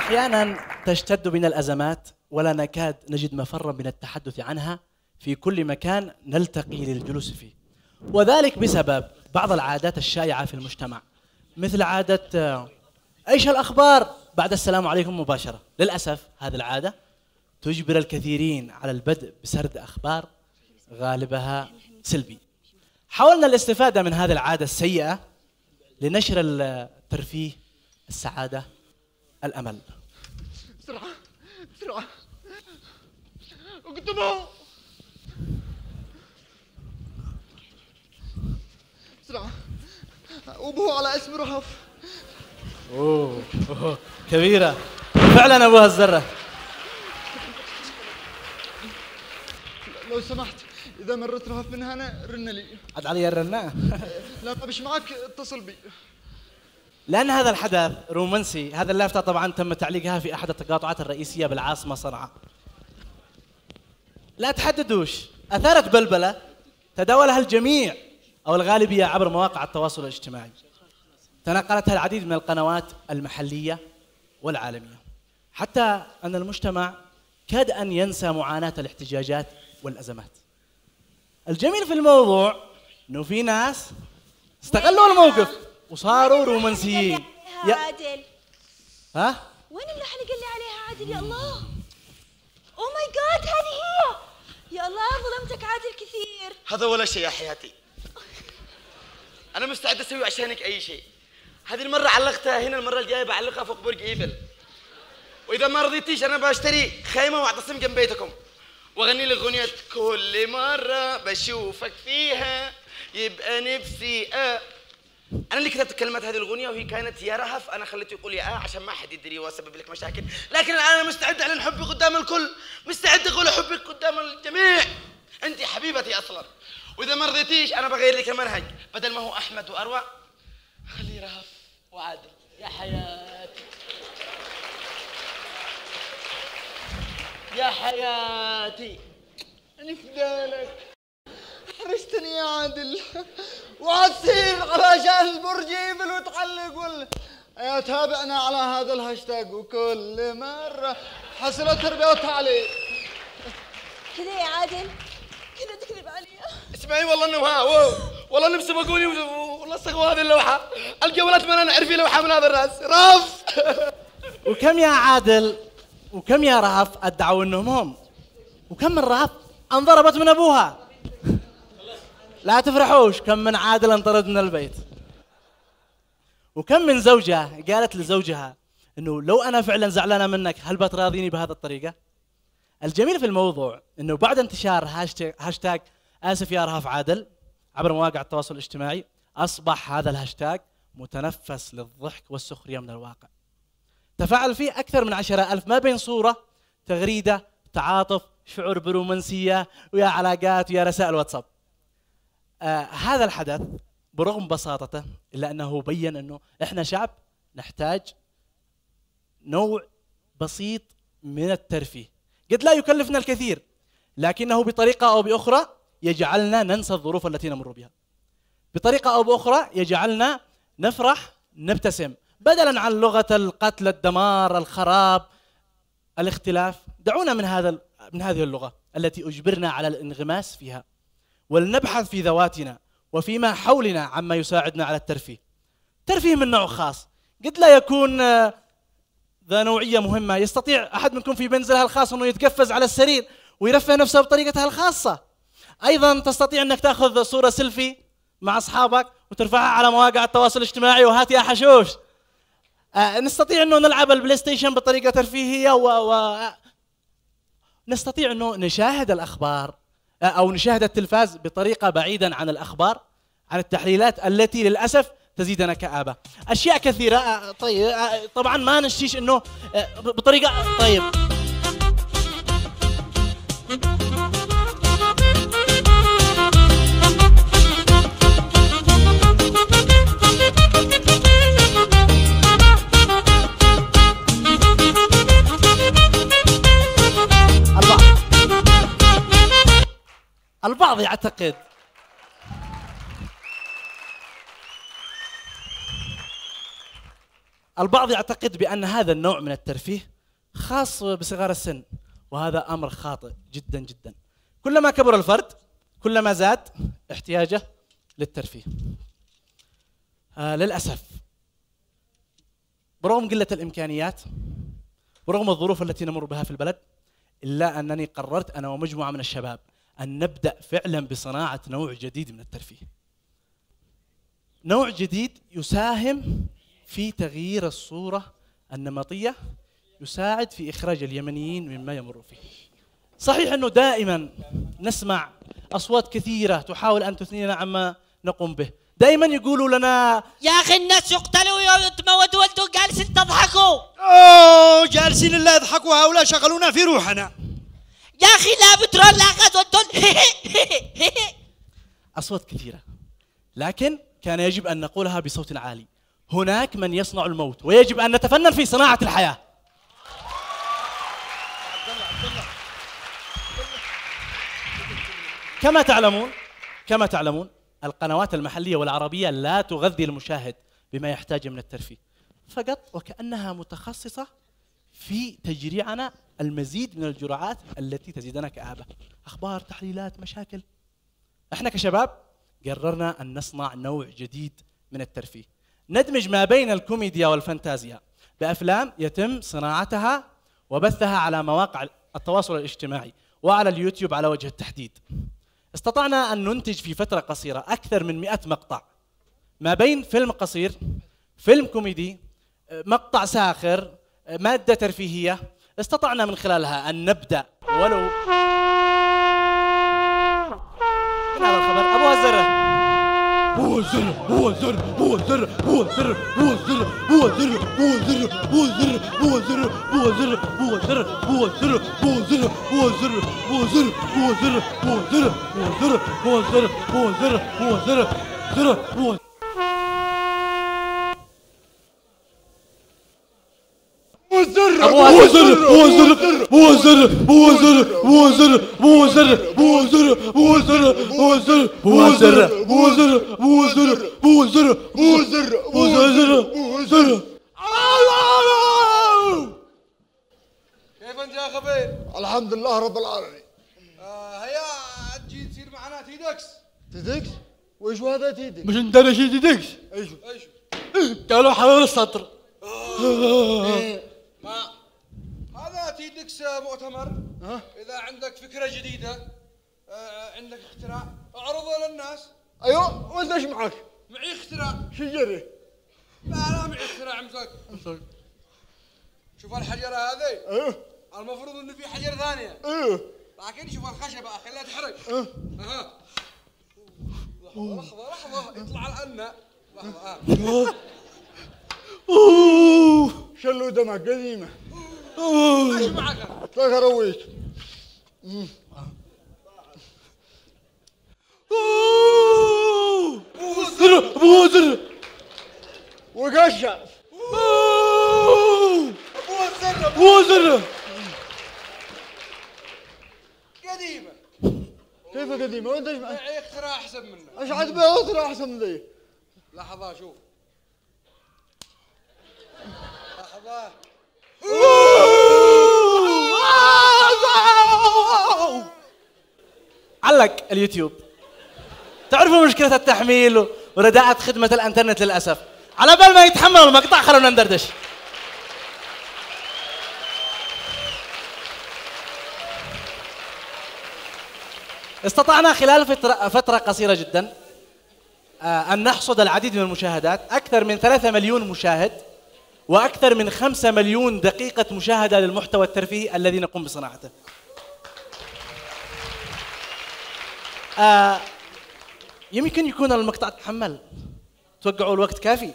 أحيانا تشتد بنا الأزمات ولا نكاد نجد مفرا من التحدث عنها في كل مكان نلتقي للجلوس فيه، وذلك بسبب بعض العادات الشائعة في المجتمع، مثل عادة ايش الأخبار بعد السلام عليكم مباشرة. للأسف هذه العادة تجبر الكثيرين على البدء بسرد أخبار غالبها سلبي. حاولنا الاستفادة من هذه العادة السيئة لنشر الترفيه، السعادة، الأمل. بسرعة بسرعة اكتبوا بسرعة وابوه على اسم رهف. أوه كبيرة فعلا أبوها الزرة. لو سمحت إذا مرت رهف من هنا رن لي. عد علي الرناء. لا ما بش معك اتصل بي. لأن هذا الحدث رومانسي، هذا اللافتة طبعا تم تعليقها في أحد التقاطعات الرئيسية بالعاصمة صنعاء. لا تحددوش، أثارت بلبلة تداولها الجميع أو الغالبية عبر مواقع التواصل الاجتماعي، تناقلتها العديد من القنوات المحلية والعالمية، حتى أن المجتمع كاد أن ينسى معاناة الاحتجاجات والأزمات. الجميل في الموضوع أنه في ناس استغلوا الموقف وصاروا رومانسيين. يا عادل ها؟ وين اللوحة اللي قال لي عليها عادل؟ يا الله، او ماي جاد هذه هي. يا الله ظلمتك عادل كثير. هذا ولا شيء يا حياتي، أنا مستعد أسوي عشانك أي شيء. هذه المرة علقتها هنا، المرة الجاية بعلقها فوق برج إيفل، وإذا ما رضيتيش أنا بشتري خيمة وأعتصم جنب بيتكم وأغني لك أغنية كل مرة بشوفك فيها يبقى نفسي أنا اللي كتبت كلمات هذه الأغنية، وهي كانت يا رهف، أنا خليته يقول يا عشان ما حد يدري وأسبب لك مشاكل، لكن أنا مستعد أعلن حبي قدام الكل، مستعد أقول حبك قدام الجميع. أنت حبيبتي أصلاً، وإذا ما رضيتيش أنا بغير لك المنهج، بدل ما هو أحمد وأروى خليه رهف وعادل. يا حياتي يا حياتي أنا فدالك، حرجتني يا عادل، وعتصير على جهل برج ايفل وتعلق يا تابعنا على هذا الهاشتاج وكل مرة حصلت تربية وتعليق. كذا يا عادل، كذا تكذب علي. اسمعي والله انه والله نفسي بقولي ولصقوا هذه اللوحة، الجولات ما انا عرفي لوحة من هذا الراس رف. وكم يا عادل وكم يا رهف ادعوا انهم هم، وكم من رهف انضربت من ابوها. لا تفرحوش، كم من عادل انطرد من البيت، وكم من زوجة قالت لزوجها انه لو انا فعلا زعلانة منك هل بتراضيني بهذه الطريقة؟ الجميل في الموضوع انه بعد انتشار هاشتاج اسف يا رهف عادل عبر مواقع التواصل الاجتماعي، اصبح هذا الهاشتاج متنفس للضحك والسخرية من الواقع. تفاعل فيه اكثر من 10,000 ما بين صورة، تغريدة، تعاطف، شعور برومانسية، ويا علاقات ويا رسائل واتساب. هذا الحدث برغم بساطته إلا أنه بين أنه إحنا شعب نحتاج نوع بسيط من الترفيه قد لا يكلفنا الكثير، لكنه بطريقة أو بأخرى يجعلنا ننسى الظروف التي نمر بها، بطريقة أو بأخرى يجعلنا نفرح نبتسم بدلا عن لغة القتل، الدمار، الخراب، الاختلاف. دعونا من هذه اللغة التي أجبرنا على الانغماس فيها، ولنبحث في ذواتنا وفيما حولنا عما يساعدنا على الترفيه. ترفيه من نوع خاص قد لا يكون ذا نوعية مهمة. يستطيع أحد منكم في منزله الخاص أنه يتقفز على السرير ويرفه نفسه بطريقته الخاصة. أيضا تستطيع أنك تأخذ صورة سيلفي مع أصحابك وترفعها على مواقع التواصل الاجتماعي وهات يا حشوش. نستطيع أنه نلعب البلاي ستيشن بطريقة ترفيهية نستطيع أنه نشاهد الأخبار أو نشاهد التلفاز بطريقة بعيدا عن الأخبار، عن التحليلات التي للأسف تزيدنا كآبة. أشياء كثيرة. طيب طبعا ما نشيش أنه بطريقة طيب. البعض يعتقد البعض يعتقد بأن هذا النوع من الترفيه خاص بصغار السن، وهذا أمر خاطئ جدا جدا. كلما كبر الفرد كلما زاد احتياجه للترفيه. للأسف برغم قلة الإمكانيات ورغم الظروف التي نمر بها في البلد، إلا أنني قررت أنا ومجموعة من الشباب أن نبدأ فعلا بصناعة نوع جديد من الترفيه. نوع جديد يساهم في تغيير الصورة النمطية، يساعد في إخراج اليمنيين مما يمر فيه. صحيح أنه دائما نسمع أصوات كثيرة تحاول أن تثنينا عما نقوم به، دائما يقولوا لنا يا أخي الناس يقتلوا ويتموتوا وانتم جالسين تضحكوا. اوه جالسين لا يضحكوا هؤلاء شغلونا في روحنا. يا أخي لا بترول لا غاز وانتم أصوات كثيرة، لكن كان يجب أن نقولها بصوت عالي: هناك من يصنع الموت، ويجب أن نتفنن في صناعة الحياة. كما تعلمون القنوات المحلية والعربية لا تغذي المشاهد بما يحتاج من الترفيه فقط، وكأنها متخصصة في تجريعنا المزيد من الجرعات التي تزيدنا كآبة، أخبار، تحليلات، مشاكل. احنا كشباب قررنا أن نصنع نوع جديد من الترفيه، ندمج ما بين الكوميديا والفانتازيا بأفلام يتم صناعتها وبثها على مواقع التواصل الاجتماعي وعلى اليوتيوب على وجه التحديد. استطعنا أن ننتج في فترة قصيرة أكثر من 100 مقطع، ما بين فيلم قصير، فيلم كوميدي، مقطع ساخر، مادة ترفيهية. استطعنا من خلالها أن نبدأ ولو من هذا الخبر. أبو هزرة كيف انت يا خبير؟ الحمد لله رب العالمين. هيا تجي تصير معنا تيدكس. تيدكس؟ وإيش هذا تيدكس؟ مش عندنا شيء تيدكس. ايشو؟ قالوا حرر السطر. ما هذا تيدكس مؤتمر. إذا عندك فكرة جديدة، عندك اختراع، اعرضه للناس. ايوه، وانت ايش معك؟ معي اختراع. شجري؟ لا معي اختراع مثلك. شوف الحجرة هذه. ايوه. المفروض انه في حجر ثانية. ايوه. لكن شوف الخشبة خليها تحرق. اها. لحظة يطلع الأنة. لحظة شلو دمك قديمة. ايش معك؟ تروح ارويك. بوزر وقشع. بوزر قديمة. كيف قديمة؟ وانت ايش معك؟ معي اختراع أحسن منه. ايش عاد بها اخرى احسن من ذي؟ لحظة شوف. لحظة. علق اليوتيوب. تعرفوا مشكلة التحميل ورداءة خدمة الانترنت للأسف. على بال ما يتحملوا المقطع خلونا ندردش. استطعنا خلال فترة قصيرة جدا أن نحصد العديد من المشاهدات، أكثر من 3 مليون مشاهد وأكثر من 5 مليون دقيقة مشاهدة للمحتوى الترفيهي الذي نقوم بصناعته. يمكن يكون المقطع تحمل، توقعوا الوقت كافي.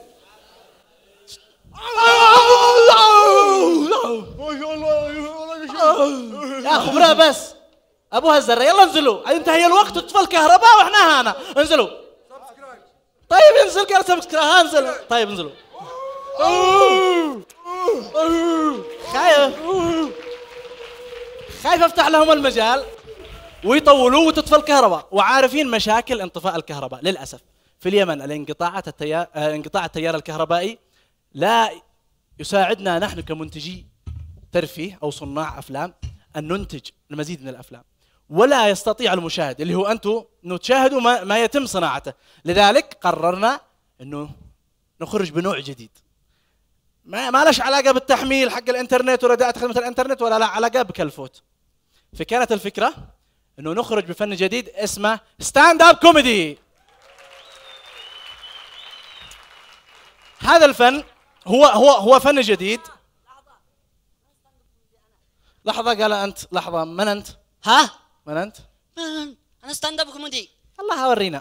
ما شاء الله. يا خبراء بس ابو هالزره، يلا انزلوا، انتهي الوقت وتطفى الكهرباء واحنا هنا. انزلوا. طيب انزل، قال سبسكرايب. انزل. طيب انزلوا. خايف افتح لهم المجال ويطولوا وتطفى الكهرباء، وعارفين مشاكل انطفاء الكهرباء. للاسف في اليمن انقطاع التيار الكهربائي لا يساعدنا نحن كمنتجي ترفيه أو صناع أفلام أن ننتج المزيد من الأفلام، ولا يستطيع المشاهد اللي هو أنتم أنه تشاهدوا ما يتم صناعته. لذلك قررنا أنه نخرج بنوع جديد ما لش علاقة بالتحميل حق الإنترنت ولا دعاية خدمة الإنترنت ولا لا علاقة بكلفوت. فكانت الفكرة أنه نخرج بفن جديد اسمه ستاند اب كوميدي. هذا الفن هو فن جديد. لحظة قال أنت، لحظة من أنت؟ ها؟ من أنت؟ انا ستاند اب كوميدي. الله ورينا.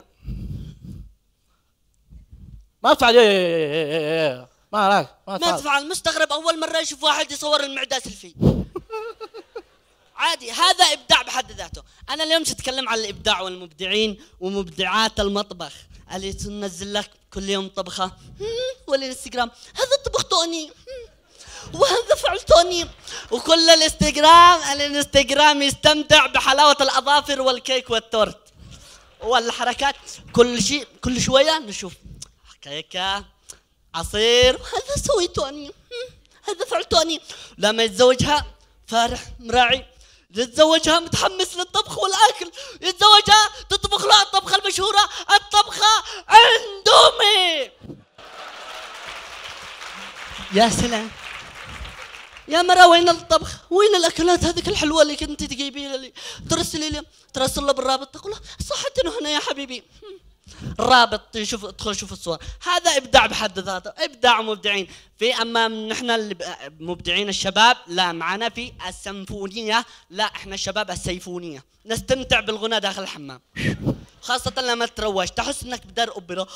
ما تفعل ما راك ما تفعل. مستغرب اول مرة اشوف واحد يصور المعدة سيلفي. عادي، هذا ابداع بحد ذاته. انا اليوم سأتكلم عن الابداع والمبدعين ومبدعات المطبخ اللي تنزل لك كل يوم طبخة والانستغرام هذا طبختوني وهذا فعلتوني، وكل الانستغرام يستمتع بحلاوة الأظافر والكيك والتورت والحركات. كل شوية نشوف كيكة عصير وهذا سويتوني هذا فعلتوني. لما يتزوجها فارح مراعي، يتزوجها متحمس للطبخ والأكل، يتزوجها تطبخ له الطبخة المشهورة الطبخة اندومي. يا سلام يا مرة، وين الطبخ؟ وين الأكلات هذيك الحلوة اللي كنت تجيبيها لي ترسلي لي؟ ترسل له بالرابط تقول له صحة إنه هنا يا حبيبي. الرابط يشوف، ادخل شوف الصور. هذا إبداع بحد ذاته، إبداع مبدعين. في أما نحن المبدعين الشباب لا، معنا في السيمفونية، لا إحنا الشباب السيفونية، نستمتع بالغناء داخل الحمام، خاصة لما تروج تحس إنك بدار أوبرا.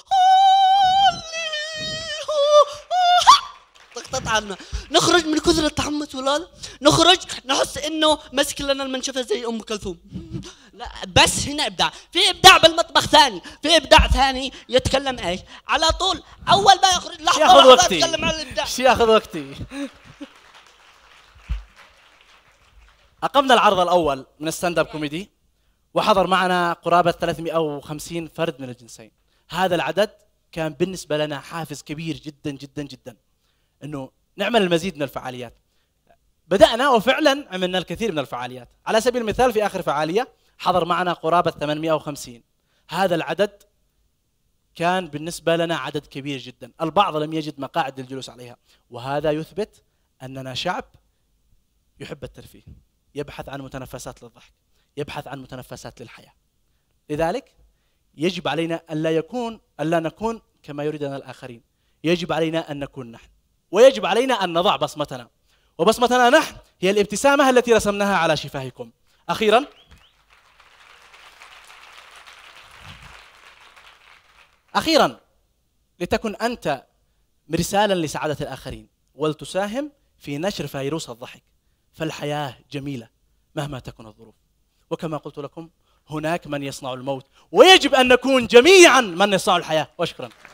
تقطع عنا، نخرج من كثر التحمس ولا نخرج نحس انه مسك لنا المنشفه زي ام كلثوم. لا بس هنا ابداع، في ابداع بالمطبخ ثاني، في ابداع ثاني يتكلم ايش؟ على طول اول ما يخرج لحظه اتكلم عن الابداع. شو ياخذ وقتي؟ اقمنا العرض الاول من الستاند اب كوميدي وحضر معنا قرابه 350 فرد من الجنسين. هذا العدد كان بالنسبه لنا حافز كبير جدا جدا جدا انه نعمل المزيد من الفعاليات. بدأنا وفعلا عملنا الكثير من الفعاليات. على سبيل المثال في آخر فعالية حضر معنا قرابة 850. هذا العدد كان بالنسبة لنا عدد كبير جدا. البعض لم يجد مقاعد للجلوس عليها، وهذا يثبت أننا شعب يحب الترفيه، يبحث عن متنفسات للضحك، يبحث عن متنفسات للحياة. لذلك يجب علينا ألا نكون كما يريدنا الآخرين، يجب علينا أن نكون نحن، ويجب علينا أن نضع بصمتنا، وبصمتنا نحن هي الابتسامة التي رسمناها على شفاهكم. أخيرا لتكن أنت مرسالا لسعادة الآخرين ولتساهم في نشر فيروس الضحك، فالحياة جميلة مهما تكن الظروف، وكما قلت لكم هناك من يصنع الموت، ويجب أن نكون جميعا من يصنع الحياة. وشكرا.